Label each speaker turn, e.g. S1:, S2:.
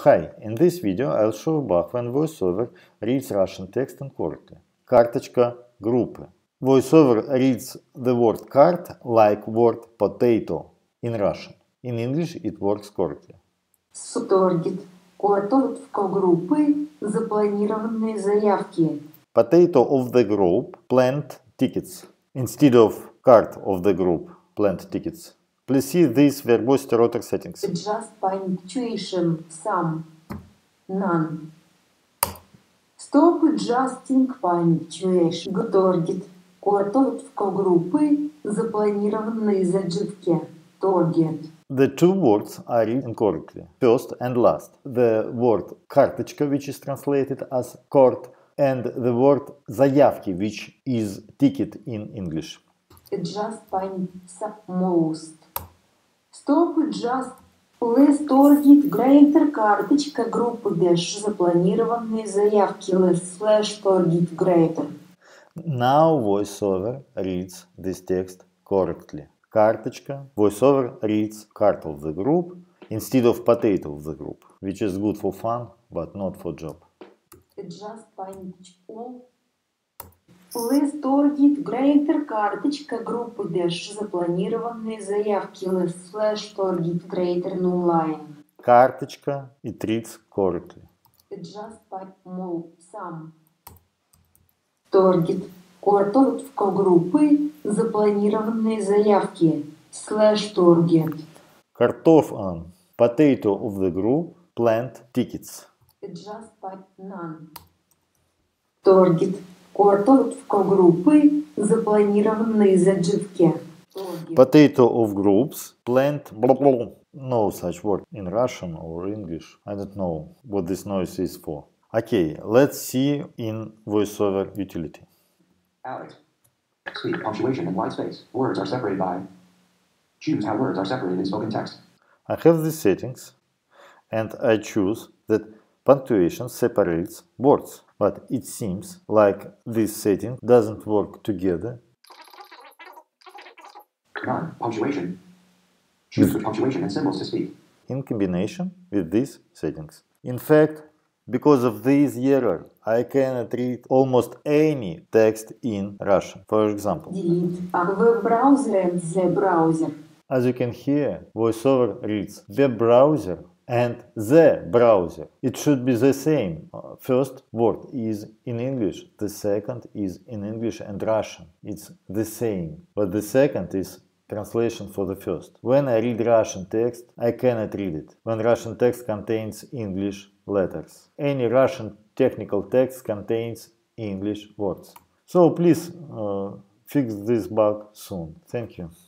S1: Hi, in this video I'll show a bug when VoiceOver reads Russian text incorrectly. Карточка группы. VoiceOver reads the word card like word potato in Russian. In English it works correctly.
S2: Сторгет. Готовка группы. Запланированные заявки.
S1: Potato of the group planned tickets. Instead of card of the group planned tickets. Please see these verbosity rotor settings.
S2: Just punctuation. Some. None. Stop adjusting punctuation. Target. Готовка группы. Запланированные заявки. Target.
S1: The two words are read incorrectly, first and last. The word карточка, which is translated as card, and the word заявки, which is ticket in English.
S2: Just most. Stop just less target greater карточка группы dash запланированные заявки less slash target greater.
S1: Now VoiceOver reads this text correctly. Карточка. VoiceOver reads card of the group instead of potato of the group, which is good for fun, but not for job.
S2: Just all. Less target greater карточка группы dash запланированные заявки less slash target greater null line.
S1: Карточка. It reads correctly.
S2: Just more some. Target. Готовка группы. Запланированные заявки. Slash target.
S1: Potato of the group. Planned tickets.
S2: Just none. Target. Готовка группы. Запланированные заявки.
S1: Potato of groups. Planned. No such word in Russian or English. I don't know what this noise is for. Okay, let's see in VoiceOver utility.
S3: Alex. Speak, punctuation, and white space. Words are separated by. Choose how words are separated in spoken text.
S1: I have these settings, and I choose that punctuation separates words. But it seems like this setting doesn't work together.
S3: None. Punctuation. Choose which punctuation and symbols to speak.
S1: In combination with these settings. In fact, because of this error, I cannot read almost any text in Russian. For example,
S2: Delete web browser and the browser.
S1: As you can hear, VoiceOver reads web browser and the browser. It should be the same. First word is in English, the second is in English and Russian. It's the same, but the second is translation for the first. When I read Russian text, I cannot read it. When Russian text contains English letters. Any Russian technical text contains English words. So please fix this bug soon. Thank you.